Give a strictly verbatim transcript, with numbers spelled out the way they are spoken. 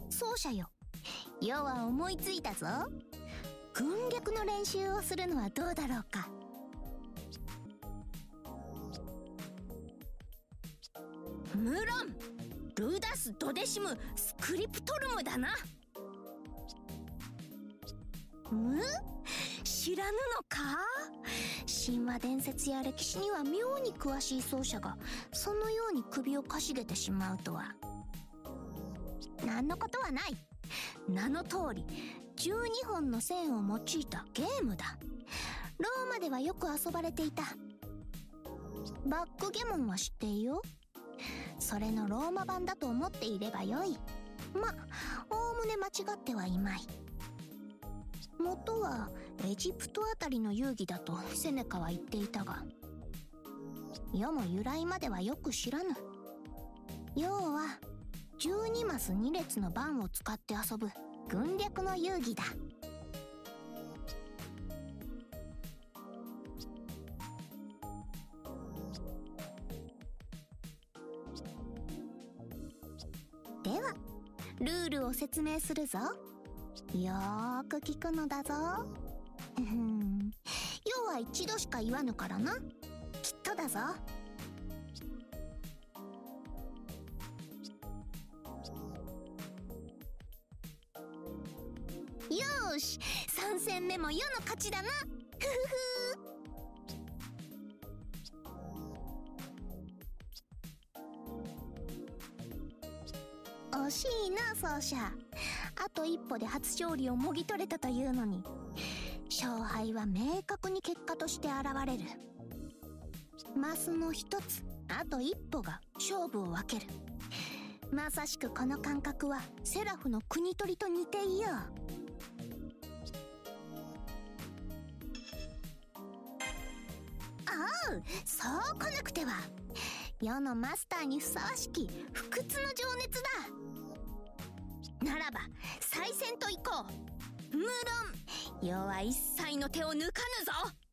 そうじゃよ。余は思いついたぞ。軍略の練習をするのはどうだろうか。無論ルダス・ドデシム・スクリプトルムだな。む？知らぬのか？神話伝説や歴史には妙に詳しい奏者がそのように首をかしげてしまうとは。何のことはない。名の通りじゅうにほんの線を用いたゲームだ。ローマではよく遊ばれていた。バックゲモンは知っているよ。それのローマ版だと思っていればよい。ま、おおむね間違ってはいまい。元はエジプトあたりの遊戯だとセネカは言っていたが、世も由来まではよく知らぬ。要はじゅうにマスに列の番を使って遊ぶ軍略の遊戯だ。ではルールを説明するぞ。よーく聞くのだぞ。要は一度しか言わぬからな。きっとだぞ。よーし、さん戦目も世の勝ちだな。ふふふ。惜しいな奏者。あと一歩で初勝利をもぎ取れたというのに、勝敗は明確に結果として現れる。マスの一つ、あと一歩が勝負を分ける。まさしくこの感覚はセラフの国取りと似ていよう。おう、そう来なくては。世のマスターにふさわしき不屈の情熱だ。ならば再戦と行こう。無論世は一切の手を抜かぬぞ。